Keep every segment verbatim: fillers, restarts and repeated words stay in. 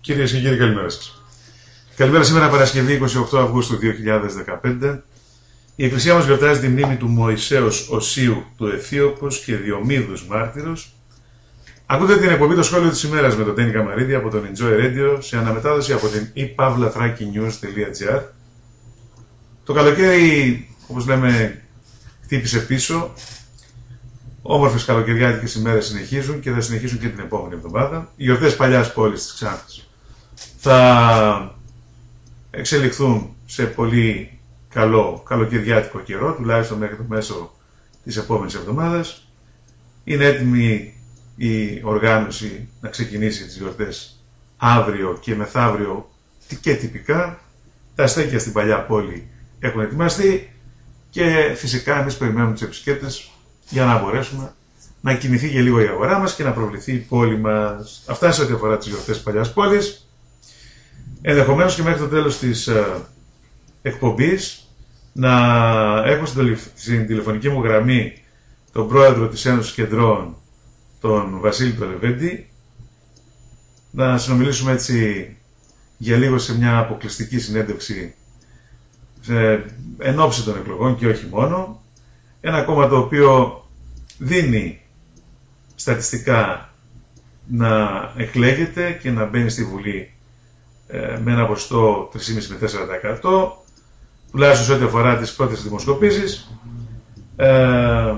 Κυρίες και κύριοι, καλημέρα σας. Καλημέρα σήμερα, Παρασκευή εικοστή ογδόη Αυγούστου δύο χιλιάδες δεκαπέντε. Η Εκκλησία μας γιορτάζει τη μνήμη του Μωυσέως Οσίου του Αιθίωπος και Διομήδους Μάρτυρος. Ακούτε την εκπομπή «Το σχόλιο της ημέρας» με τον Τένι Καμαρίδη από τον Enjoy Radio σε αναμετάδοση από την e pavla thraki news τελεία gr. Το καλοκαίρι, όπως λέμε, χτύπησε πίσω. Όμορφες καλοκαιριάτικες ημέρες συνεχίζουν και θα συνεχίσουν και την επόμενη εβδομάδα. Οι γιορτές παλιάς πόλης της Ξάνθης θα εξελιχθούν σε πολύ καλό καλοκαιριάτικο καιρό, τουλάχιστον μέχρι το μέσο της επόμενης εβδομάδας. Είναι έτοιμη η οργάνωση να ξεκινήσει τις γιορτές αύριο και μεθαύριο και τυπικά. Τα αστέκια στην παλιά πόλη έχουν ετοιμαστεί και φυσικά εμείς περιμένουμε τους επισκέπτες για να μπορέσουμε να κινηθεί και λίγο η αγορά μας και να προβληθεί η πόλη μας. Αυτά σε ό,τι αφορά τις γιορτές της παλιάς πόλης. Ενδεχομένως και μέχρι το τέλος της ε, εκπομπής να έχω στην, στην τηλεφωνική μου γραμμή τον πρόεδρο της Ένωσης Κεντρών, τον Βασίλη τον Λεβέντη, να συνομιλήσουμε έτσι για λίγο σε μια αποκλειστική συνέντευξη σε, εν ώψη των εκλογών και όχι μόνο. Ένα κόμμα το οποίο δίνει στατιστικά να εκλέγεται και να μπαίνει στη Βουλή ε, με ένα ποσοστό τρία κόμμα πέντε με τέσσερα τοις εκατό, τουλάχιστον σε ό,τι αφορά τις πρώτες δημοσκοπήσεις. Ε,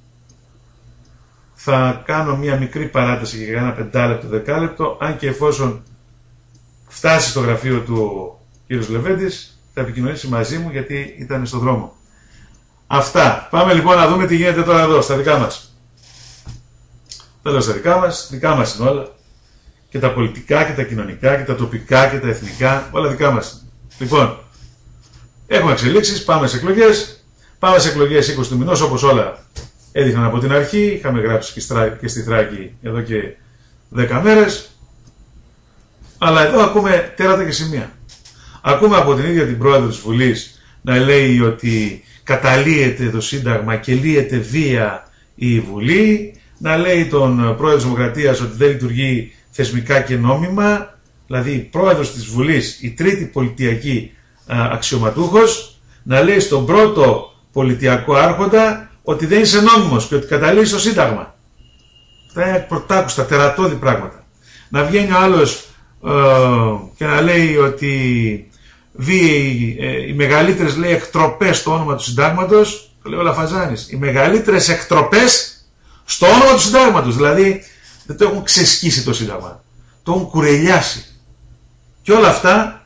θα κάνω μια μικρή παράταση για ένα πεντάλεπτο, δεκάλεπτο, αν και εφόσον φτάσει στο γραφείο του ο κύριος Λεβέντης, θα επικοινωνήσει μαζί μου γιατί ήταν στον δρόμο. Αυτά. Πάμε λοιπόν να δούμε τι γίνεται τώρα εδώ, στα δικά μας. Εδώ στα δικά μας, δικά μας είναι όλα. Και τα πολιτικά και τα κοινωνικά και τα τοπικά και τα εθνικά, όλα δικά μας. Λοιπόν, έχουμε εξελίξεις, πάμε σε εκλογές. Πάμε σε εκλογές είκοσι του μηνός, όπως όλα έδειχναν από την αρχή. Είχαμε γράψει και στη Θράκη εδώ και δέκα μέρες. Αλλά εδώ ακούμε τέρατα και σημεία. Ακούμε από την ίδια την πρόεδρο της Βουλής να λέει ότι καταλύεται το Σύνταγμα και λύεται βία η Βουλή, να λέει τον πρόεδρο της Δημοκρατίας ότι δεν λειτουργεί θεσμικά και νόμιμα, δηλαδή πρόεδρος της Βουλής, η τρίτη πολιτιακή αξιωματούχος, να λέει στον πρώτο πολιτιακό άρχοντα ότι δεν είσαι νόμιμος και ότι καταλύει το Σύνταγμα. Αυτά είναι πρωτάκουστα, τερατώδη πράγματα. Να βγαίνει ο άλλος ε, και να λέει ότι βίαιοι, ε, οι μεγαλύτερες, λέει, εκτροπές στο όνομα του Συντάγματος, το λέει ο Λαφαζάνης, οι μεγαλύτερες εκτροπές στο όνομα του Συντάγματος, δηλαδή δεν το έχουν ξεσκίσει το Σύνταγμα, το έχουν κουρελιάσει. Και όλα αυτά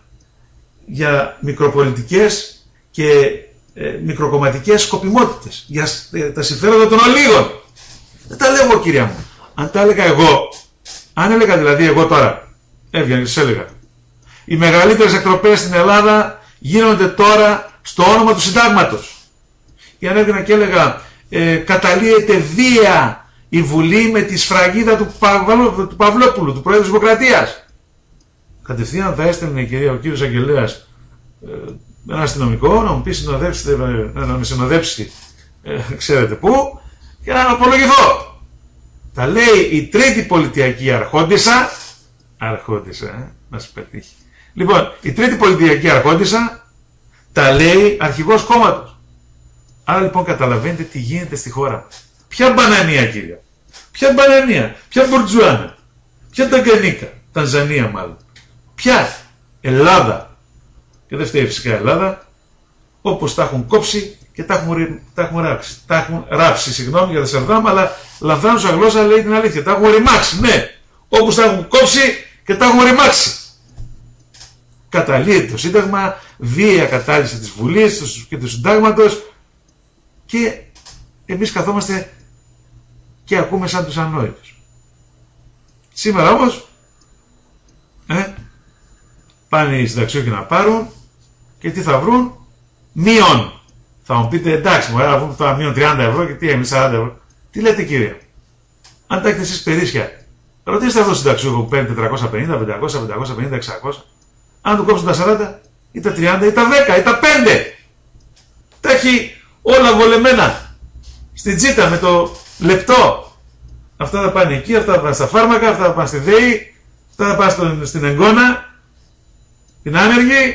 για μικροπολιτικές και ε, μικροκομματικές σκοπιμότητες, για ε, τα συμφέροντα των ολίγων. Δεν τα λέω εγώ, κυρία μου. Αν τα έλεγα εγώ, αν έλεγα δηλαδή εγώ τώρα, έβγαινε και σας έλεγα, οι μεγαλύτερες εκτροπές στην Ελλάδα γίνονται τώρα στο όνομα του Συντάγματος. Και αν έβγαινα και έλεγα ε, καταλύεται βία η Βουλή με τη σφραγίδα του, Παυλο, του Παυλόπουλου, του Προέδρου της Δημοκρατίας, κατευθείαν θα έστελνε κυρία, ο κύριος Αγγελέας ε, ένα αστυνομικό να μου πει συνοδέψτε, να με συνοδέψει ε, ξέρετε πού και να απολογηθώ. Τα λέει η τρίτη πολιτιακή αρχόντισσα, αρχόντισσα, ε, να σου πετύχει. Λοιπόν, η τρίτη πολιτιακή αρχόντισσα τα λέει αρχηγός κόμματος. Άρα λοιπόν καταλαβαίνετε τι γίνεται στη χώρα μας. Ποια μπανανία, κύριε, ποια μπανανία, ποια Μπουρτζουάνα, ποια Ταγκανίκα, Τανζανία μάλλον, ποια Ελλάδα, και δεν φταίει φυσικά η Ελλάδα, όπως τα έχουν κόψει και τα έχουν, τα έχουν ράψει. Τα έχουν ράψει, συγγνώμη για τα σερδάμα, αλλά λανθάνουσα γλώσσα λέει την αλήθεια. Τα έχουν ρημάξει, ναι, όπως τα έχουν κόψει και τα έχουν ρημάξει. Καταλύεται το Σύνταγμα, βία κατάλυση της Βουλής και του Συντάγματος και εμείς καθόμαστε και ακούμε σαν τους ανόητους. Σήμερα όμως ε, πάνε οι συνταξιούχοι να πάρουν και τι θα βρουν? Μείον. Θα μου πείτε εντάξει, μου θα βγουν τώρα μείον τριάντα ευρώ και τι εμείς σαράντα ευρώ. Τι λέτε, κύριε? Αν τα έχετε εσείς περίσσια, ρωτήστε αυτό το συνταξιούχο που παίρνει τετρακόσια πενήντα, πεντακόσια, πεντακόσια πενήντα, εξακόσια. Αν του κόψουν τα σαράντα ή τα τριάντα ή τα δέκα ή τα πέντε. Τα έχει όλα βολεμένα στην τσίτα με το λεπτό. Αυτά θα πάνε εκεί, αυτά θα πάνε στα φάρμακα, αυτά θα πάνε στη ΔΕΗ Αυτά θα πας στην Εγκώνα, την άνεργη,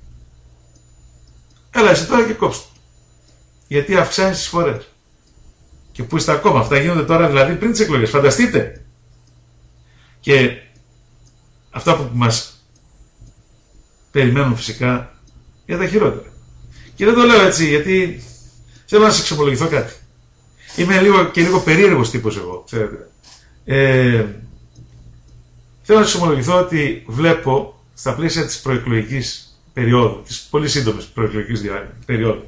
έλα εσύ τώρα και κόψτε. Γιατί αυξάνεις τις φορές. Και πού είστε ακόμα, αυτά γίνονται τώρα δηλαδή πριν τις εκλογές, φανταστείτε. Και αυτά που μας περιμένουν φυσικά για τα χειρότερα. Και δεν το λέω έτσι γιατί θέλω να σας εξομολογηθώ κάτι. Είμαι λίγο και λίγο περίεργος τύπος εγώ, ξέρετε. Ε, θέλω να σας εξομολογηθώ ότι βλέπω στα πλαίσια της προεκλογικής περίοδου, της πολύ σύντομης προεκλογικής περίοδου,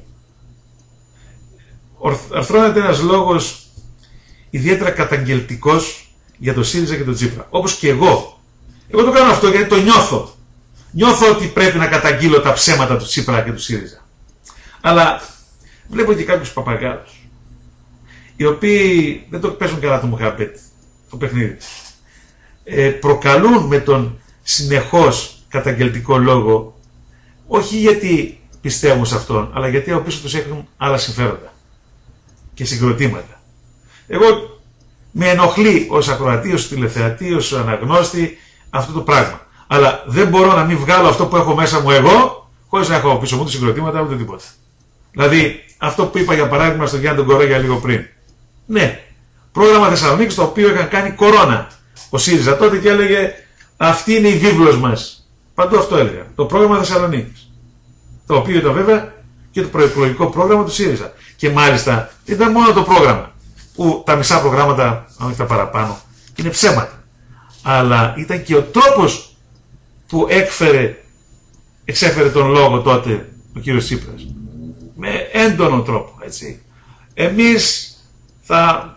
αρθρώνεται ένας λόγος ιδιαίτερα καταγγελτικός για το ΣΥΡΙΖΑ και το Τσίπρα. Όπως και εγώ. Εγώ το κάνω αυτό γιατί το νιώθω. Νιώθω ότι πρέπει να καταγγείλω τα ψέματα του Τσίπρα και του ΣΥΡΙΖΑ. Αλλά βλέπω και κάποιους παπαγάλους, οι οποίοι δεν το παίζουν καλά το μουχαμπέτ, το παιχνίδι. Ε, προκαλούν με τον συνεχώς καταγγελτικό λόγο, όχι γιατί πιστεύουν σε αυτόν, αλλά γιατί από πίσω τους έχουν άλλα συμφέροντα και συγκροτήματα. Εγώ με ενοχλεί ως ακροατή, ως τηλεθεατή, ως αναγνώστη αυτό το πράγμα. Αλλά δεν μπορώ να μην βγάλω αυτό που έχω μέσα μου εγώ, χωρίς να έχω από πίσω μου του συγκροτήματα ούτε τίποτα. Δηλαδή, αυτό που είπα για παράδειγμα στον Γιάννη τον Κορόγια λίγο πριν. Ναι, πρόγραμμα Θεσσαλονίκης το οποίο είχαν κάνει κορώνα. Ο ΣΥΡΙΖΑ τότε και έλεγε αυτή είναι η βίβλος μας. Παντού αυτό έλεγα. Το πρόγραμμα Θεσσαλονίκης. Το οποίο ήταν βέβαια και το προεκλογικό πρόγραμμα του ΣΥΡΙΖΑ. Και μάλιστα ήταν μόνο το πρόγραμμα. Που τα μισά προγράμματα, αν όχι τα παραπάνω, είναι ψέματα. Αλλά ήταν και ο τρόπος που έκφερε, εξέφερε τον λόγο τότε ο κύριος Τσίπρας. Με έντονο τρόπο, έτσι. Εμείς θα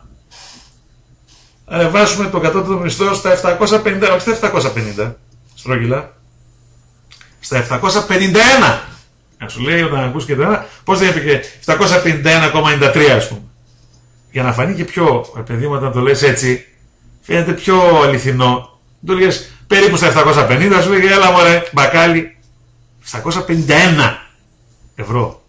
ανεβάσουμε το κατώτατο μισθό στα επτακόσια πενήντα, όχι στα επτακόσια πενήντα, στρόγγυλα, στα επτακόσια πενήντα ένα. Να σου λέει όταν ακούς και το ένα, πώς δεν είπε και επτακόσια πενήντα ένα κόμμα ενενήντα τρία ας πούμε. Για να φανεί και πιο, παιδί μου, όταν το λες έτσι, φαίνεται πιο αληθινό. Το λες περίπου στα επτακόσια πενήντα, σου λέει έλα μωρέ, μπακάλι, επτακόσια πενήντα ένα ευρώ.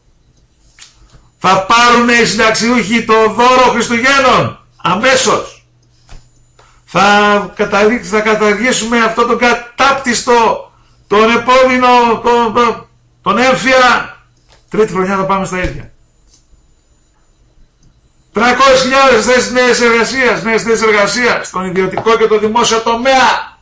Θα πάρουν οι συνταξιούχοι το δώρο Χριστουγέννων αμέσως. Θα, θα καταργήσουμε αυτό το κατάπτυστο, τον επώδυνο, τον, τον, τον έμφυα. Τρίτη χρονιά θα πάμε στα ίδια. τριακόσιες χιλιάδες θέσεις νέες εργασίας, νέες θέσεις εργασίας στον ιδιωτικό και το δημόσιο τομέα.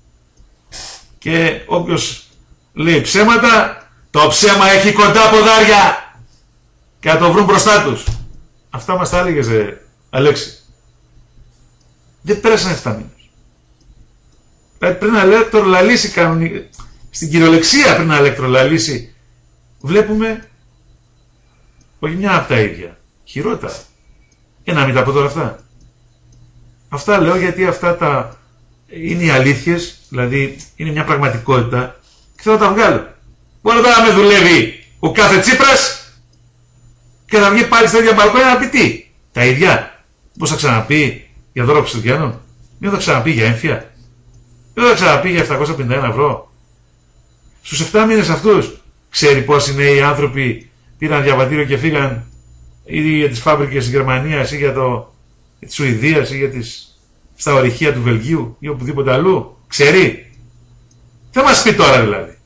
Και όποιος λέει ψέματα, το ψέμα έχει κοντά ποδάρια και να το βρουν μπροστά τους. Αυτά μας τα έλεγες, ε, Αλέξη. Δεν πέρασαν εφτά μήνες. Πριν να ηλεκτρολαλήσει κανονικά, στην κυριολεξία πριν να ηλεκτρολαλήσει, βλέπουμε όχι μια από τα ίδια, χειρότερα. Και να μην τα πω τώρα αυτά. Αυτά λέω γιατί αυτά τα είναι οι αλήθειες, δηλαδή είναι μια πραγματικότητα και θέλω να τα βγάλω. Μπορεί τώρα να με δουλεύει ο κάθε Τσίπρας και θα βγει πάλι στα ίδια μπαλκόνια να πει τι. Τα ίδια. Πώς θα ξαναπεί για δώρο Χριστουγέννων, δεν θα ξαναπεί για έμφυα, δεν θα ξαναπεί για επτακόσια πενήντα ένα ευρώ. Στους εφτά μήνες αυτούς ξέρει πόσοι νέοι άνθρωποι πήραν διαβατήριο και φύγαν ή για τις φάμπρικες της Γερμανίας ή για, το, για της Σουηδίας ή για τις, στα ορυχεία του Βελγίου ή οπουδήποτε αλλού. Ξέρει. Δεν μας πει τώρα δηλαδή.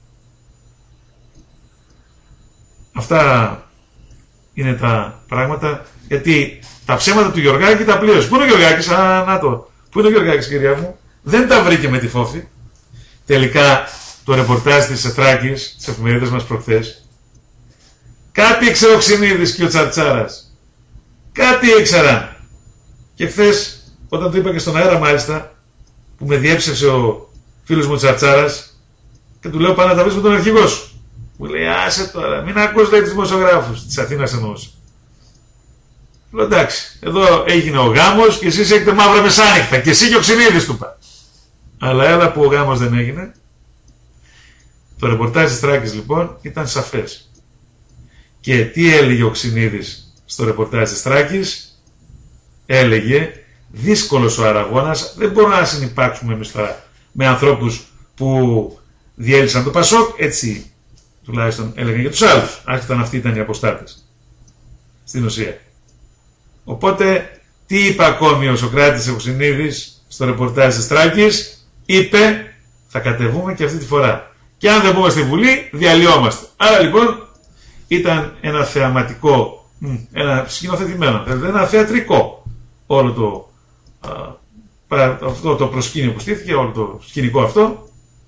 Αυτά είναι τα πράγματα, γιατί τα ψέματα του Γεωργάκη τα πλήρωσε. Πού είναι ο Γεωργάκης, α, να το. Πού είναι ο Γεωργάκης, κυρία μου. Δεν τα βρήκε με τη φόφη. Τελικά το ρεπορτάζ της Θράκης, της εφημερίδας μας προχθές, κάτι ήξερε ο Ξινίδης και ο Τσαρτσάρας. Κάτι ήξεραν. Και χθες, όταν το είπα και στον αέρα μάλιστα, που με διέψευσε ο φίλος μου Τσαρτσάρας, και του λέω πάνε να τα βρεις με τον αρχηγό σου. Μου λέει άσε τώρα, μην ακούς λέει τους δημοσιογράφους της Αθήνας εννοούσε. Λέω εντάξει, εδώ έγινε ο γάμος και εσείς έχετε μαύρα μεσάνυχτα και εσύ και ο Ξινίδης του είπα. Αλλά έλα που ο γάμος δεν έγινε. Το ρεπορτάζ της Θράκης λοιπόν ήταν σαφές. Και τι έλεγε ο Ξινίδης στο ρεπορτάζ της Θράκης? Έλεγε δύσκολος ο αραγώνας, δεν μπορούμε να συνυπάρξουμε εμείς τώρα με ανθρώπους που διέλυσαν το Πασόκ, έτσι τουλάχιστον έλεγαν για τους άλλους, άσχετα αν αυτοί ήταν οι αποστάτες στην ουσία. Οπότε τι είπε ακόμη ο Σωκράτης ο Ξινίδης στο ρεπορτάζ της Θράκης? Είπε θα κατεβούμε και αυτή τη φορά. Και αν δεν μπούμε στη Βουλή, διαλυόμαστε. Άρα λοιπόν ήταν ένα θεαματικό, ένα σκηνοθετημένο, ένα θεατρικό όλο το, α, αυτό το προσκήνιο που στήθηκε, όλο το σκηνικό αυτό.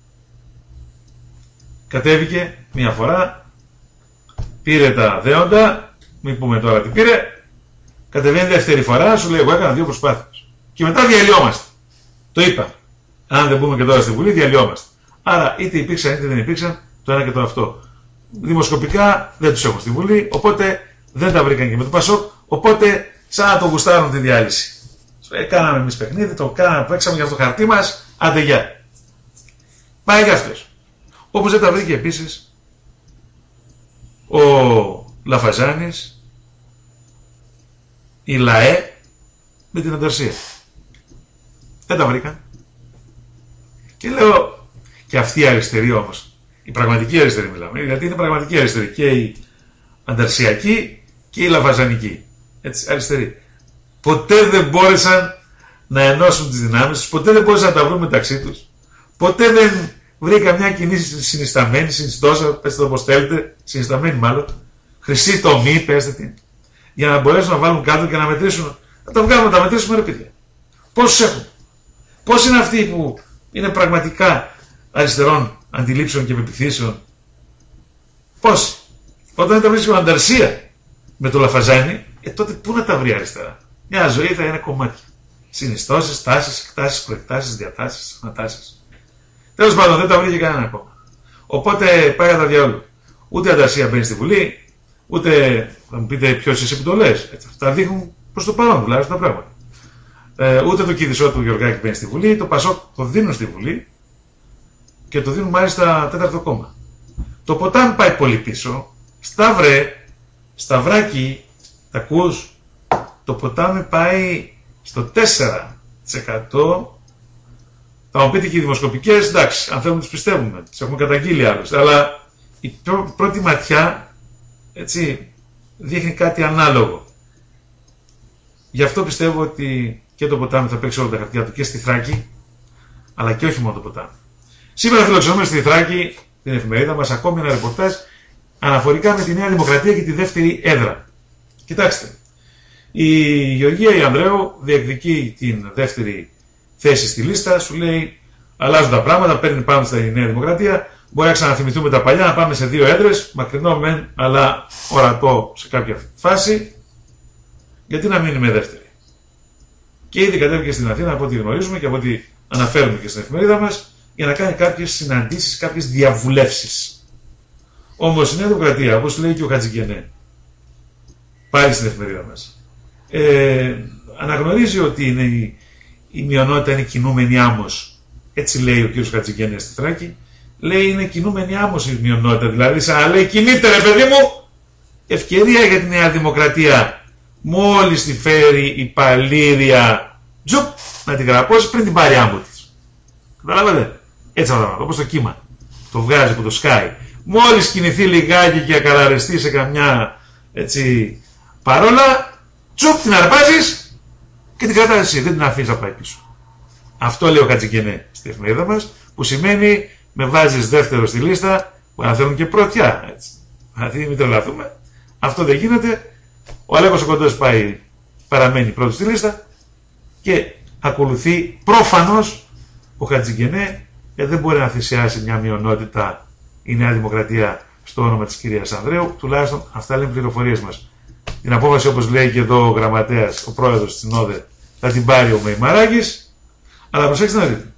Κατέβηκε μια φορά, πήρε τα δέοντα, μην πούμε τώρα τι πήρε, κατεβαίνει δεύτερη φορά, σου λέει εγώ έκανα δύο προσπάθειες. Και μετά διαλυόμαστε. Το είπα. Αν δεν μπούμε και τώρα στη Βουλή, διαλυόμαστε. Άρα είτε υπήρξαν είτε δεν υπήρξαν, το ένα και το αυτό. Δημοσκοπικά δεν τους έχουν στη Βουλή, οπότε δεν τα βρήκαν και με το Πασόκ, οπότε σαν να το γουστάρουν τη διάλυση. Ε, κάναμε εμείς παιχνίδι, το κάναμε, παίξαμε για αυτό το χαρτί μας, άντε γεια. Πάει και αυτός. Όπως δεν τα βρήκε επίσης ο Λαφαζάνης, η ΛΑΕ με την Ανταρσία. Δεν τα βρήκαν. Και λέω, και αυτή η αριστερή όμως, η πραγματική αριστερή μιλάμε, γιατί είναι πραγματική αριστερή και η ανταρσιακή και η λαφαζανική. Έτσι, αριστερή. Ποτέ δεν μπόρεσαν να ενώσουν τις δυνάμεις τους, ποτέ δεν μπόρεσαν να τα βρουν μεταξύ τους, ποτέ δεν βρήκα μια κοινή συνισταμένη, συνιστόσα, πέστε το όπως θέλετε, συνισταμένη μάλλον, χρυσή τομή, πέστε την, για να μπορέσουν να βάλουν κάτω και να μετρήσουν, να τα βγάλουν, να τα μετρήσουμε ρε παιδιά. Πόσους έχουν. Πώς είναι αυτοί που είναι πραγματικά αριστερών αντιλήψεων και πεποιθήσεων. Πόσοι. Όταν τα βρίσκει ο Ανταρσία με το Λαφαζάνι, ε, τότε πού να τα βρει αριστερά. Μια ζωή θα είναι κομμάτια. Συνιστώσεις, τάσεις, εκτάσεις, προεκτάσεις, διατάσεις, ανατάσεις. Τέλος πάντων, δεν τα βρήκε κανένα ακόμα. Οπότε πάει κατά διάολο. Ούτε η Ανταρσία μπαίνει στη Βουλή, ούτε θα μου πείτε ποιος είσαι που το λες. Τα δείχνουν προς το παρόν τουλάχιστον τα πράγματα. Ε, ούτε το κηδισό του Γεωργάκη μπαίνει στη Βουλή, το Πασόκ το δίνουν στη Βουλή και το δίνουν μάλιστα τέταρτο κόμμα. Το ποτάμι πάει πολύ πίσω. Σταύρε, Σταυράκι, τα ακούς, το ποτάμι πάει στο τέσσερα τοις εκατό. Θα μου πείτε και οι δημοσκοπικές, εντάξει, αν θέλουμε τις πιστεύουμε, τις έχουμε καταγγείλει άλλωστε, αλλά η πρώτη ματιά, έτσι, δείχνει κάτι ανάλογο. Γι' αυτό πιστεύω ότι και το ποτάμι θα παίξει όλα τα χαρτιά του και στη Θράκη, αλλά και όχι μόνο το ποτάμι. Σήμερα φιλοξενούμε στη Θράκη, την εφημερίδα μας, ακόμη ένα ρεπορτάζ αναφορικά με τη Νέα Δημοκρατία και τη δεύτερη έδρα. Κοιτάξτε, η Γεωργία Ιανδρέου διεκδικεί την δεύτερη θέση στη λίστα, σου λέει αλλάζουν τα πράγματα, παίρνει πάνω στη Νέα Δημοκρατία, μπορεί να ξαναθυμηθούμε τα παλιά, να πάμε σε δύο έδρες, μακρινό μεν, αλλά ορατό σε κάποια φάση, γιατί να μείνει με δεύτερη. Και ήδη κατέβηκε στην Αθήνα από ό,τι γνωρίζουμε και από ό,τι αναφέρουμε και στην εφημερίδα μας, για να κάνει κάποιες συναντήσεις, κάποιες διαβουλεύσεις. Όμως η Νέα Δημοκρατία, όπως λέει και ο Χατζηγενέ, πάλι στην εφημερίδα μας, ε, αναγνωρίζει ότι είναι η, η μειονότητα είναι κινούμενη άμμος. Έτσι λέει ο κ. Χατζηγενέ στη Θράκη. Λέει είναι κινούμενη άμμος η μειονότητα. Δηλαδή, σαν να λέει κινείται ρε παιδί μου, ευκαιρία για τη Νέα Δημοκρατία. Μόλις τη φέρει η παλήρια, τζουπ, να την γραπώσει πριν την πάρει άμπο της. Καταλάβατε. Έτσι θα το όπως το κύμα. Το βγάζει που το σκάει. Μόλις κινηθεί λιγάκι και ακαλαριστεί σε καμιά έτσι παρόλα, τσουπ την αρπάζεις και την κρατάς εσύ. Δεν την αφήνεις να πάει πίσω. Αυτό λέει ο Χατζηγενέ στη εφημερίδα μας, που σημαίνει με βάζεις δεύτερο στη λίστα που αναφέρουν και πρωτιά. Έτσι. Δηλαδή μην τρελαθούμε. Αυτό δεν γίνεται. Ο Αλέκος ο Κοντός πάει, παραμένει πρώτος στη λίστα και ακολουθεί προφανώς ο Χατζηγενέ, γιατί δεν μπορεί να θυσιάσει μια μειονότητα η Νέα Δημοκρατία στο όνομα της κυρίας Ανδρέου, τουλάχιστον αυτά λένε πληροφορίες μας. Την απόφαση, όπως λέει και εδώ ο γραμματέας, ο πρόεδρος της ΝΟΔΕ, θα την πάρει ο Μεϊμαράκης, αλλά προσέξτε να δείτε,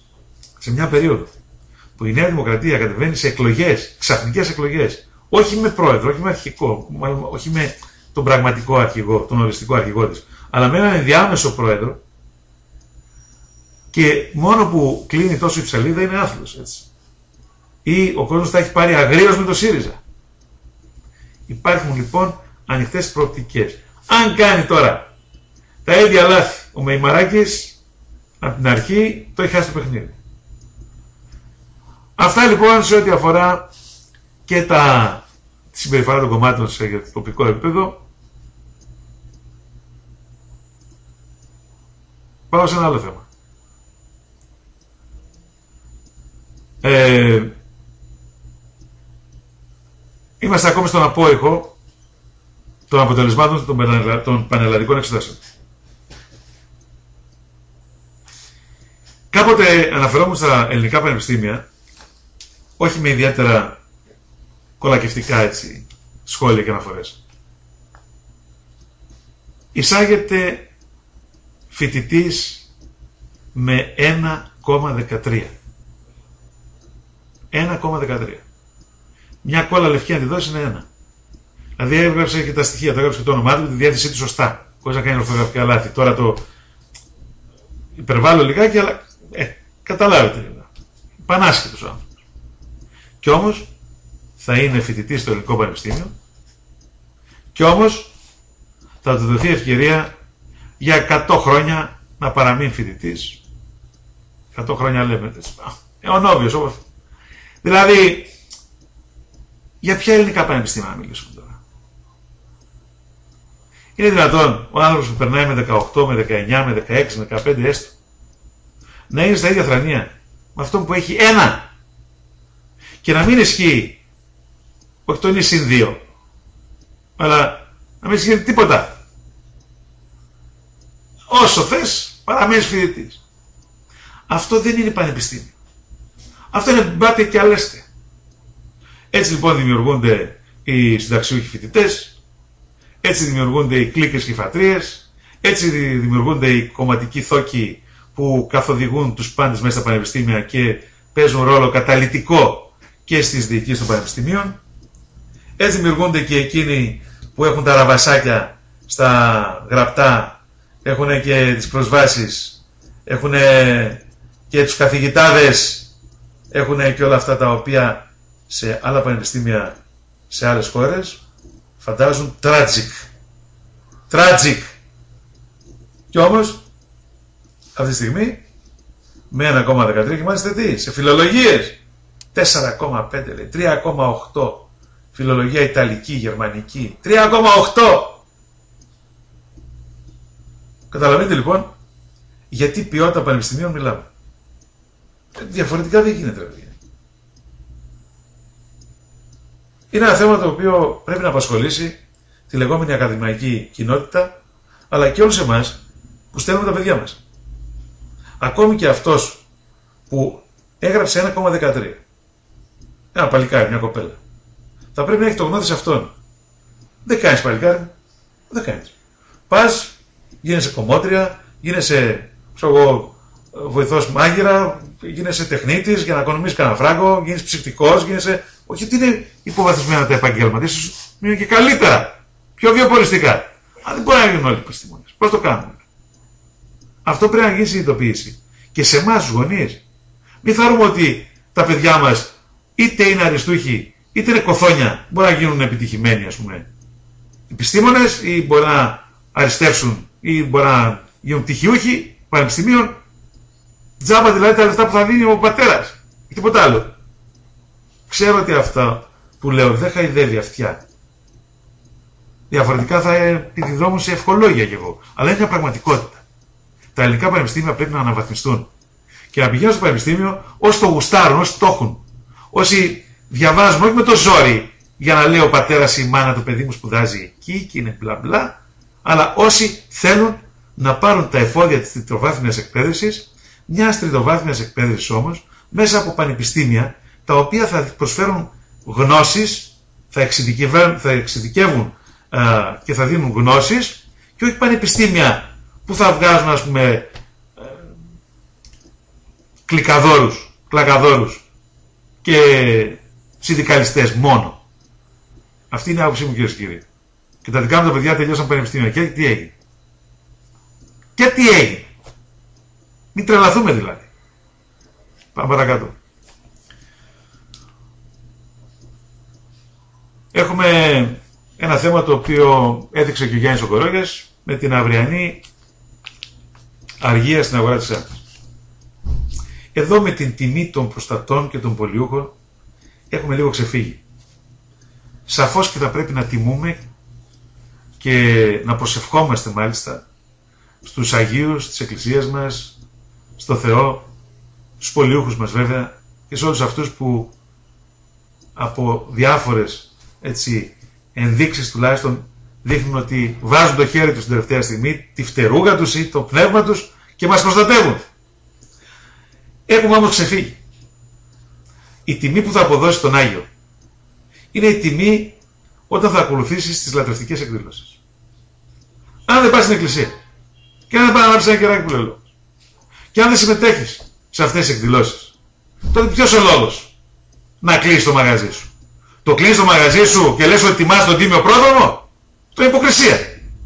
σε μια περίοδο που η Νέα Δημοκρατία κατεβαίνει σε εκλογές, ξαφνικές εκλογές, όχι με πρόεδρο, όχι με αρχικό, όχι με τον πραγματικό αρχηγό, τον οριστικό αρχηγό της, αλλά με έναν ενδιάμεσο πρόεδρο, και μόνο που κλείνει τόσο η ψαλίδα είναι άθλος, έτσι. Ή ο κόσμος θα έχει πάρει αγρίως με το ΣΥΡΙΖΑ. Υπάρχουν λοιπόν ανοιχτές προοπτικές. Αν κάνει τώρα τα ίδια λάθη ο Μεϊμαράκης, από την αρχή το έχει χάσει το παιχνίδι. Αυτά λοιπόν σε ό,τι αφορά και τα, τη συμπεριφορά των κομμάτων σε τοπικό επίπεδο. Πάω σε ένα άλλο θέμα. Ε, είμαστε ακόμη στον απόϊχο των αποτελεσμάτων των, πανελλα... των πανελλαδικών εξετάσεων. Κάποτε αναφερόμουν στα ελληνικά πανεπιστήμια, όχι με ιδιαίτερα κολακευτικά έτσι, σχόλια και αναφορές. Εισάγεται φοιτητής με ένα κόμμα δεκατρία. ένα κόμμα δεκατρία. Μια κόλλα λευκή να τη δώσει είναι ένα. Δηλαδή έγραψε και τα στοιχεία, το έγραψε και το όνομά του, τη διάθεσή του σωστά. Χωρίς να κάνει ορθογραφικά λάθη. Τώρα το υπερβάλλω λιγάκι, αλλά ε, καταλάβετε. Πανάσχετος ο άνθρωπος. Κι όμως θα είναι φοιτητής στο ελληνικό πανεπιστήμιο, κι όμως θα του δοθεί ευκαιρία για εκατό χρόνια να παραμείνει φοιτητής. εκατό χρόνια λέμε. Αιωνόβιος όπως. Δηλαδή, για ποια ελληνικά πανεπιστήμια να μιλήσουμε τώρα? Είναι δυνατόν ο άνθρωπος που περνάει με δεκαοκτώ, με δεκαεννιά, με δεκαέξι, με δεκαπέντε έστω, να είναι στα ίδια θρανία με αυτόν που έχει ένα και να μην ισχύει, όχι το είναι συν δύο, αλλά να μην ισχύει τίποτα. Όσο θες παραμένεις φοιτητής. Αυτό δεν είναι πανεπιστήμιο. Αυτό είναι μπάτε και αλέστε. Έτσι λοιπόν δημιουργούνται οι συνταξιούχοι φοιτητές, έτσι δημιουργούνται οι κλίκες και οι φατρίες, έτσι δημιουργούνται οι κομματικοί θόκοι που καθοδηγούν τους πάντες μέσα στα πανεπιστήμια και παίζουν ρόλο καταλυτικό και στις διοικήσεις των πανεπιστημίων. Έτσι δημιουργούνται και εκείνοι που έχουν τα ραβασάκια στα γραπτά, έχουν και τις προσβάσεις, έχουν και τους καθηγητάδες, έχουν και όλα αυτά τα οποία σε άλλα πανεπιστήμια, σε άλλες χώρες, φαντάζουν tragic. Tragic. Και όμως, αυτή τη στιγμή, με ένα κόμμα δεκατρία και μάλιστα τι, σε φιλολογίες, τέσσερα κόμμα πέντε λέει, τρία κόμμα οκτώ. Φιλολογία Ιταλική, Γερμανική, τρία κόμμα οκτώ. Καταλαβαίνετε λοιπόν, γιατί ποιότητα πανεπιστημίων μιλάμε. Διαφορετικά δεν γίνεται, παιδιά. Είναι ένα θέμα το οποίο πρέπει να απασχολήσει τη λεγόμενη ακαδημαϊκή κοινότητα, αλλά και όλους εμάς που στέλνουμε τα παιδιά μας. Ακόμη και αυτός που έγραψε ένα κόμμα δεκατρία, ένα παλικάρι, μια κοπέλα, θα πρέπει να έχει το γνώδι σε αυτόν. Δεν κάνεις παλικάρι, δεν κάνεις. Πας, γίνεσαι κομμότρια, γίνεσαι, ξέρω εγώ, βοηθός μάγειρα, γίνεσαι τεχνίτης για να οικονομήσεις κανένα φράγκο, γίνεσαι ψυχτικός, γίνεσαι. Όχι ότι είναι υποβαθμισμένα τα επαγγέλματα, ίσως είναι και καλύτερα, πιο βιοποριστικά. Αλλά δεν μπορεί να γίνουν όλοι οι επιστήμονες. Πώς το κάνουμε? Αυτό πρέπει να γίνει συνειδητοποίηση. Και σε εμάς τους γονείς. Μην θεωρούμε ότι τα παιδιά μας είτε είναι αριστούχοι, είτε είναι κοθόνια, μπορεί να γίνουν επιτυχημένοι, ας πούμε, επιστήμονες, ή μπορεί να αριστεύσουν, ή μπορεί να γίνουν πτυχιούχοι πανεπιστημίων. Τζάμπα δηλαδή τα λεφτά που θα δίνει ο πατέρας. Ή τίποτα άλλο. Ξέρω ότι αυτά που λέω δεν χαϊδεύει αυτιά. Διαφορετικά θα επιδιδόμουν σε ευχολόγια κι εγώ. Αλλά είναι μια πραγματικότητα. Τα ελληνικά πανεπιστήμια πρέπει να αναβαθμιστούν. Και να πηγαίνουν στο πανεπιστήμιο όσοι το γουστάρουν, όσοι το έχουν. Όσοι διαβάζουν, όχι με το ζόρι, για να λέει ο πατέρας ή η μάνα του παιδί μου σπουδάζει εκεί και είναι μπλα μπλα. Αλλά όσοι θέλουν να πάρουν τα εφόδια της τριτοβάθμιας εκπαίδευσης, μιας τριτοβάθμιας εκπαίδευσης όμως, μέσα από πανεπιστήμια, τα οποία θα προσφέρουν γνώσεις, θα εξειδικεύουν, θα εξειδικεύουν α, και θα δίνουν γνώσεις, και όχι πανεπιστήμια που θα βγάζουν, ας πούμε, α, κλικαδόρους, κλακαδόρους και συνδικαλιστές μόνο. Αυτή είναι η άποψή μου, κυρίες και κύριοι. Και τα δικά μου τα παιδιά τελειώσαν πανεπιστήμια. Και τι έγινε? Και τι έγινε? Μην τρελαθούμε δηλαδή. Πάμε παρακάτω. Έχουμε ένα θέμα το οποίο έδειξε και ο Γιάννης Ογκορόγιας με την αυριανή αργία στην αγορά της άμυνας. Εδώ με την τιμή των προστατών και των πολιούχων έχουμε λίγο ξεφύγει. Σαφώς και θα πρέπει να τιμούμε και να προσευχόμαστε μάλιστα στους Αγίους της Εκκλησίας μας, στο Θεό, στους πολιούχους μας βέβαια, και σε όλους αυτούς που από διάφορες έτσι, ενδείξεις τουλάχιστον δείχνουν ότι βάζουν το χέρι τους την τελευταία στιγμή, τη φτερούγα τους ή το πνεύμα τους και μας προστατεύουν. Έχουμε όμως ξεφύγει. Η τιμή που θα αποδώσει τον Άγιο είναι η τιμή όταν θα ακολουθήσεις τις λατρευτικές εκδηλώσεις. Αν δεν πας στην εκκλησία και αν δεν πας να ανάψεις ένα κεράκι που λέω και αν δεν συμμετέχεις σε αυτές τις εκδηλώσεις, τότε ποιος ο λόγος να κλείσεις το μαγαζί σου? Το κλείνεις το μαγαζί σου και λες ότι τιμάς τον τίμιο πρόδρομο? Το υποκρισία.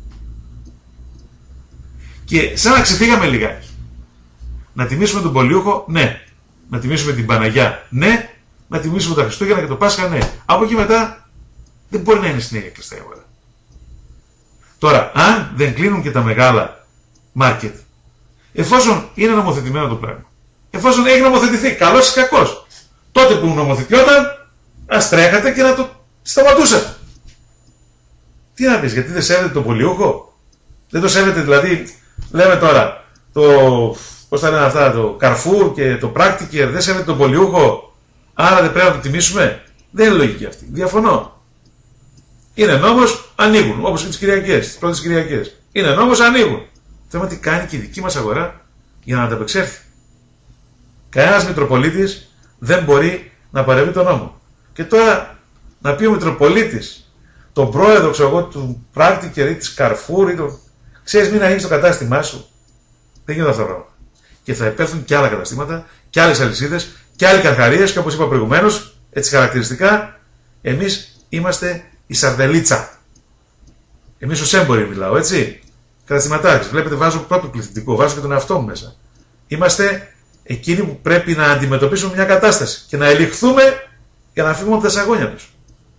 Και σαν να ξεφύγαμε λιγάκι. Να τιμήσουμε τον Πολιούχο, ναι. Να τιμήσουμε την Παναγιά, ναι. Να τιμήσουμε τα Χριστούγεννα και το Πάσχα, ναι. Από εκεί μετά δεν μπορεί να είναι συνέχεια κλειστά η αγορά. Τώρα, αν δεν κλείνουν και τα μεγάλα μάρκετ, εφόσον είναι νομοθετημένο το πράγμα, εφόσον έχει νομοθετηθεί, καλός ή κακός, τότε που νομοθετιόταν, ας τρέχατε και να το σταματούσατε. Τι να πεις, γιατί δεν σέβεται το Πολιούχο? Δεν το σέβεται, δηλαδή, λέμε τώρα, το, πώς θα λένε αυτά, το Carrefour και το Practiker, δεν σέβεται το Πολιούχο, άρα δεν πρέπει να το τιμήσουμε? Δεν είναι λογική αυτή. Διαφωνώ. Είναι νόμος, ανοίγουν, όπως και τις Κυριακές, τις πρώτες Κυριακές. Είναι νόμος, ανοίγουν. Θέμα τι κάνει και η δική μας αγορά για να ανταπεξέλθει. Κανένας Μητροπολίτης δεν μπορεί να παρεμβεί τον νόμο. Και τώρα να πει ο Μητροπολίτης, τον πρόεδρο ξέρω εγώ, του Practiker ή της Carrefour, ή το... ξέρεις μην ανοίξεις το κατάστημά σου. Δεν γίνονται αυτά τα πράγματα. Και θα επέλθουν και άλλα καταστήματα, και άλλες αλυσίδες, και άλλοι καρχαρίες, και όπως είπα προηγουμένως, έτσι χαρακτηριστικά, εμείς είμαστε η σαρδελίτσα. Εμείς ως έμποροι μιλάω, έτσι. Καταστηματάρχες. Βλέπετε, βάζω πρώτο πληθυντικό, βάζω και τον εαυτό μου μέσα. Είμαστε εκείνοι που πρέπει να αντιμετωπίσουμε μια κατάσταση και να ελιχθούμε για να φύγουμε από τα σαγόνια τους.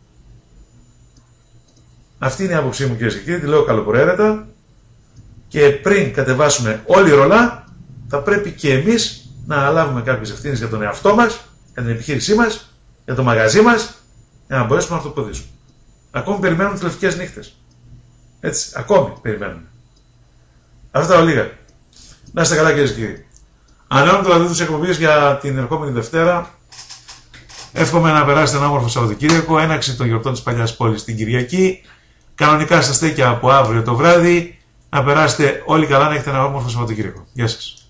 Αυτή είναι η άποψή μου, κυρίες και κύριοι, τη λέω καλοπροαίρετα. Και πριν κατεβάσουμε όλη η ρολά, θα πρέπει και εμείς να αναλάβουμε κάποιες ευθύνες για τον εαυτό μας, για την επιχείρησή μας, για το μαγαζί μας, για να μπορέσουμε να αυτοποδήσουμε. Ακόμη περιμένουμε τις λευκές νύχτες. Έτσι, ακόμη περιμένουμε. Αυτά τα λίγα. Να είστε καλά, κυρίες και κύριοι. Ανανεώνω το ραντεβού της εκπομπής για την ερχόμενη Δευτέρα. Εύχομαι να περάσετε ένα όμορφο Σαββατοκύριακο, έναρξη των γιορτών της Παλιάς Πόλης την Κυριακή. Κανονικά στα στέκια από αύριο το βράδυ. Να περάσετε όλοι καλά, να έχετε ένα όμορφο Σαββατοκύριακο. Γεια σας.